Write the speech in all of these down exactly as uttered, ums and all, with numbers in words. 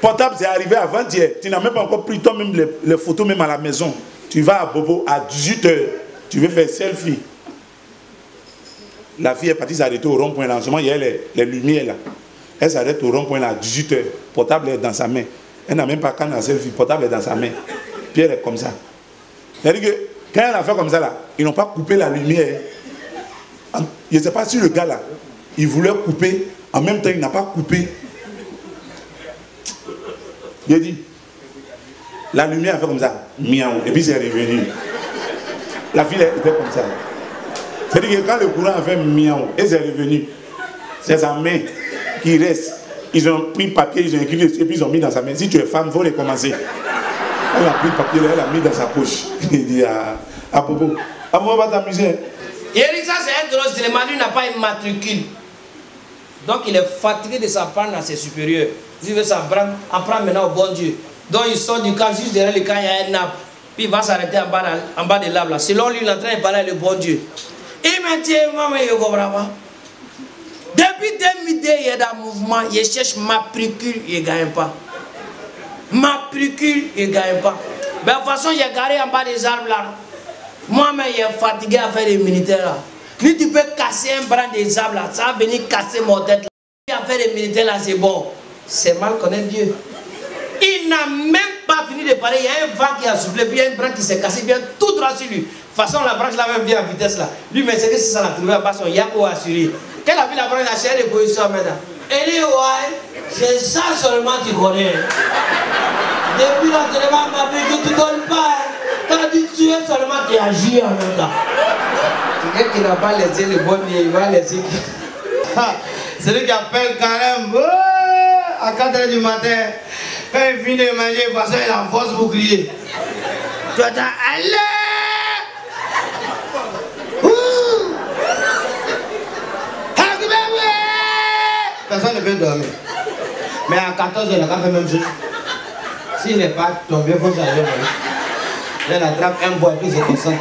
Portable, c'est arrivé avant-hier. Tu n'as même pas encore pris toi-même les, les photos même à la maison. Tu vas à Bobo à dix-huit heures. Tu veux faire selfie. La fille est partie s'arrêter au rond-point là. En ce moment, il y a les, les lumières là. Elle s'arrête au rond-point là à dix-huit heures. Portable est dans sa main. Elle n'a même pas qu'un selfie. Portable est dans sa main. Puis elle est comme ça. C'est-à-dire que quand elle a fait comme ça là, ils n'ont pas coupé la lumière. Je ne sais pas si le gars là, il voulait couper. En même temps, il n'a pas coupé. Il a dit, la lumière a fait comme ça. Miaou. Et puis c'est revenu. La fille était comme ça. C'est-à-dire que quand le courant a fait miaou, et c'est revenu, c'est sa main qui reste. Ils ont pris le papier, ils ont écrit, et puis ils ont mis dans sa main. Si tu es femme, il faut les commencer. Elle a pris le papier, elle l'a mis dans sa poche. Il dit à, à Popo, à Popo va t'amuser. Elisa, c'est un gros cinéma, lui n'a pas une matricule. Donc il est fatigué de s'apprendre à ses supérieurs. Il veut s'apprendre, apprendre maintenant au bon Dieu. Donc il sort du camp, juste derrière le camp, il y a un arbre. Puis il va s'arrêter en bas, en bas de l'arbre là. Selon lui, il est en train de parler avec le bon Dieu. Il me dit, maman, je comprends pas. Depuis deux mille deux, il y a un mouvement, il cherche ma matricule, il ne gagne pas. Matricule, il ne gagne pas. Mais de toute façon, il est garé en bas des arbres là. Moi-même, il est fatigué à faire les militaires là. Lui, tu peux casser un bras des arbres là, ça va venir casser mon tête là. À faire les militaires là, c'est bon. C'est mal connaître Dieu. Il n'a même pas fini de parler. Il y a un vent qui a soufflé, puis il y a un bras qui s'est cassé, bien tout droit sur lui. De toute façon, la branche là même vient en vitesse là. Lui, mais c'est que c'est ça la trouvé là-bas, son yako assuré. Quand il a vu la branche, il a cherché des positions maintenant. Et lui, ouais, c'est ça seulement que tu connais. Depuis l'entraînement, ma vie, tu ne donnes pas. Quand tu es seulement, tu agis en même temps. Quelqu'un qui n'a pas laissé le bon Dieu, il va laisser. C'est lui qui appelle carême à quatre heures du matin. Quand il finit de manger, de toute façon, il a force pour crier. Tu attends, allez! Personne ne peut dormir. Mais à quatorze heures, il a fait même chose. S'il n'est pas tombé, il faut changer. Il attrape un bois et puis il se concentre.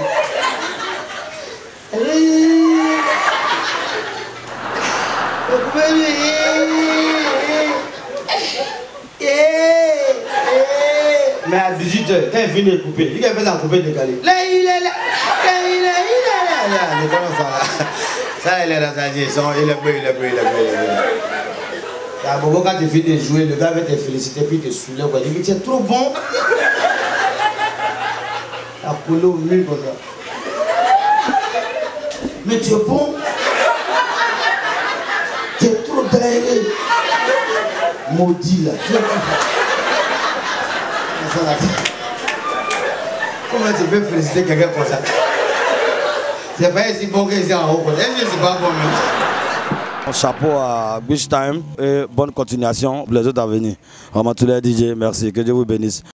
Mais à dix-huit heures, quand il finit de couper, il a fait la couper décalée. Là, il est là, là, il est là, il est là, il est là. Ça, il est dans sa gestion, il est beau, il est beau, il est beau, il est beau. Quand tu finis de jouer, le gars va te féliciter, puis te saouler. Il dit, tu es trop bon. La poule au mur comme ça. Mais tu es bon. Tu es trop drainé. Maudit là. Tu es bon. Comment tu peux féliciter quelqu'un comme ça? C'est pas si bon que c'est en haut. Est-ce que c'est pas bon même? Chapeau à Beach Time et bonne continuation pour les autres à venir. Ramatoulaye D J, merci. Que Dieu vous bénisse.